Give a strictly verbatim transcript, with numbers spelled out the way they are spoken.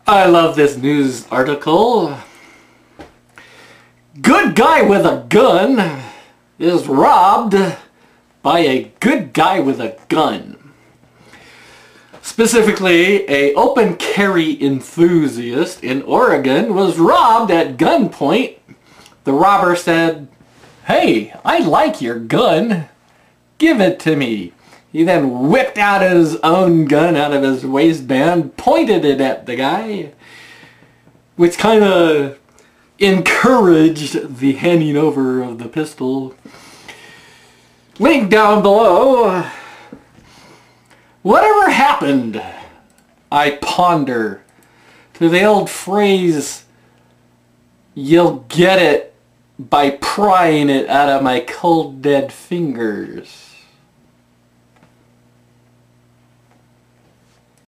I love this news article. Good guy with a gun is robbed by a good guy with a gun. Specifically, a open carry enthusiast in Oregon was robbed at gunpoint. The robber said, "Hey, I like your gun. Give it to me." He then whipped out his own gun out of his waistband, pointed it at the guy, which kind of encouraged the handing over of the pistol. Link down below. Whatever happened, I ponder, to the old phrase, "You'll get it by prying it out of my cold dead fingers"?